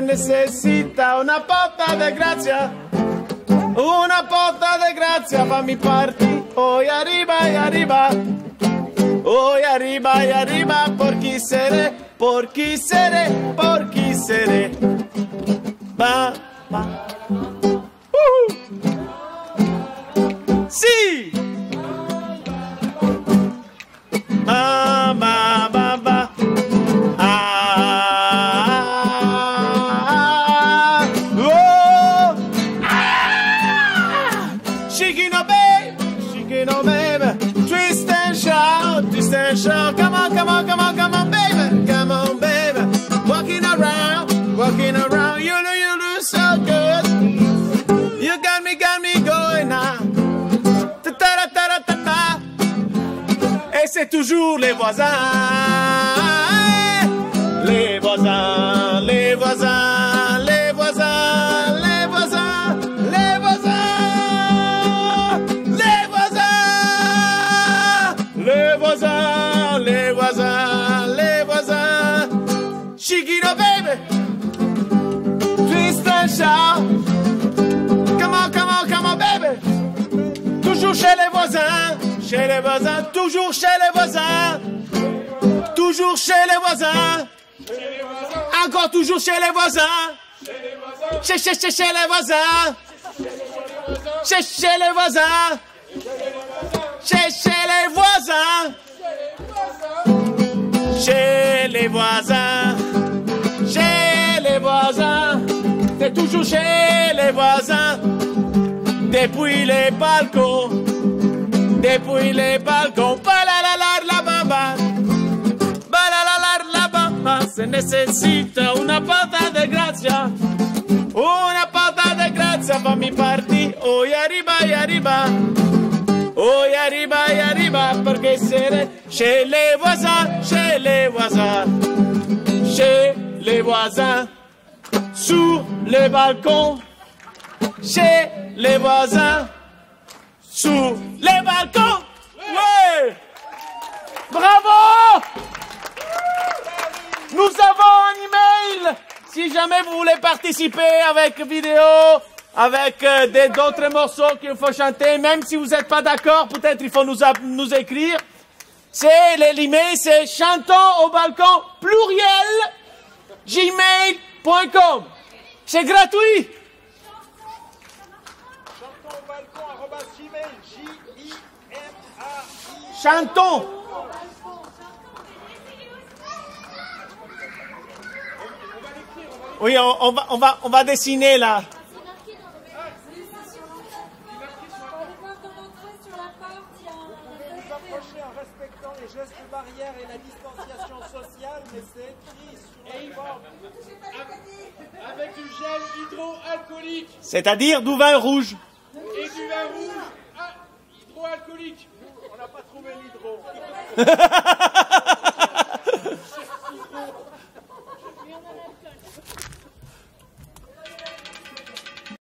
necessita una porta de grazia. Una porta de grazia, fammi partire. Hoy arriba y arriba. Hoy arriba y arriba. Por chi seré, por chi seré, por chi seré. Ba, ba. Si! Ba, ba, ba, ba. Show. Come on, come on, come on, come on, baby. Come on, baby. Walking around, you look so good. You got me going now. Ta ta ta ta ta ta. Et c'est toujours les voisins. Les voisins, les voisins, les voisins, les voisins, les voisins, les voisins, les voisins. Les voisins, les voisins. Chiquito baby, twist and shout. Come on, come on, come on baby. Toujours chez les voisins, toujours chez les voisins. Toujours chez les voisins. Encore toujours chez les voisins. Chez les voisins. Chez les voisins. Chez les voisins. Chez les voisins, c'est toujours chez les voisins. Depuis les balcons, la bamba, se necessita una porta de grazia, fammi partire, hoy arriba y arriba. Hoy arriba y arriba, porque seré chez les voisins, chez les voisins, chez les voisins, sur les balcons, chez les voisins, sur les balcons. Ouais! Bravo! Nous avons un email. Si jamais vous voulez participer avec vidéo, avec d'autres morceaux qu'il faut chanter, même si vous n'êtes pas d'accord, peut-être il faut nous écrire. C'est l'email, c'est chantons au balcon pluriel gmail.com. C'est gratuit. Chantons au balcon @gmail, J-I-M-A-I. Chantons. Oui, on va dessiner là. En respectant les gestes barrières et la distanciation sociale, mais c'est écrit sur la porte. Avec du gel hydroalcoolique. C'est-à-dire du vin rouge. Et du vin rouge hydroalcoolique. On n'a pas trouvé l'hydro.